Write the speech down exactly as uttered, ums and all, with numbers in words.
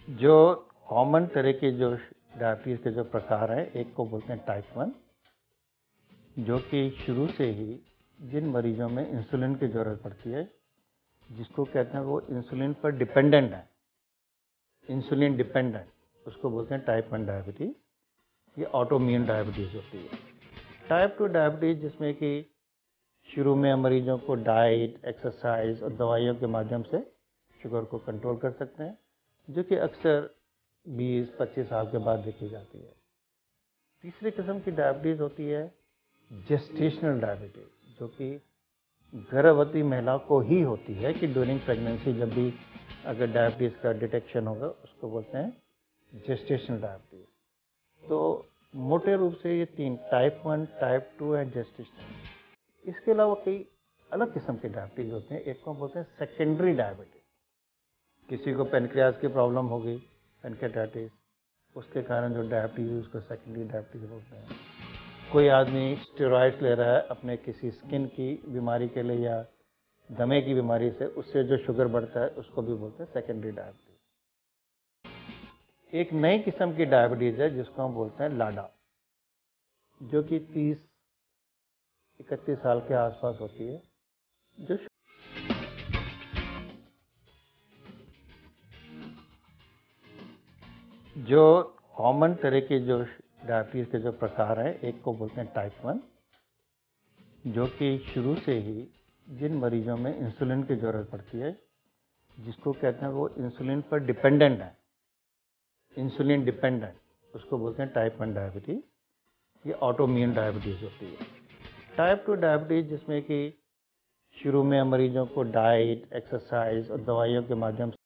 जो कॉमन तरह के जो डायबिटीज़ के जो प्रकार हैं, एक को बोलते हैं टाइप वन, जो कि शुरू से ही जिन मरीजों में इंसुलिन की ज़रूरत पड़ती है, जिसको कहते हैं वो इंसुलिन पर डिपेंडेंट है, इंसुलिन डिपेंडेंट, उसको बोलते हैं टाइप वन डायबिटीज़। ये ऑटोइम्यून डायबिटीज़ होती है। टाइप टू डायबिटीज़ जिसमें कि शुरू में मरीजों को डाइट, एक्सरसाइज और दवाइयों के माध्यम से शुगर को कंट्रोल कर सकते हैं, जो कि अक्सर बीस पच्चीस साल के बाद देखी जाती है। तीसरी किस्म की डायबिटीज़ होती है जेस्टेशनल डायबिटीज़, जो कि गर्भवती महिला को ही होती है कि ड्यूरिंग प्रेगनेंसी जब भी अगर डायबिटीज़ का डिटेक्शन होगा, उसको बोलते हैं जेस्टेशनल डायबिटीज़। तो मोटे रूप से ये तीन, type one, type two and gestational. इसके अलावा कई अलग किस्म के डायबिटीज़ होते हैं। एक को बोलते हैं सेकेंडरी डायबिटीज़। किसी को पेनक्रियाज की प्रॉब्लम हो गई, पेनक्रियाटाइटिस, उसके कारण जो डायबिटीज़ है उसको सेकेंडरी डायबिटीज़ बोलते हैं। कोई आदमी स्टेरॉइड्स ले रहा है अपने किसी स्किन की बीमारी के लिए या दमे की बीमारी से, उससे जो शुगर बढ़ता है उसको भी बोलते हैं सेकेंडरी डायबिटीज़। एक नई किस्म की डायबिटीज़ है जिसको हम बोलते हैं लाडा, जो कि तीस इकतीस साल के आसपास होती है। जो जो कॉमन तरह के जो डायबिटीज़ के जो प्रकार हैं, एक को बोलते हैं टाइप वन, जो कि शुरू से ही जिन मरीजों में इंसुलिन की ज़रूरत पड़ती है, जिसको कहते हैं वो इंसुलिन पर डिपेंडेंट है, इंसुलिन डिपेंडेंट, उसको बोलते हैं टाइप वन डायबिटीज़। ये ऑटोइम्यून डायबिटीज़ होती है। टाइप टू डायबिटीज़ जिसमें कि शुरू में मरीजों को डाइट, एक्सरसाइज और दवाइयों के माध्यम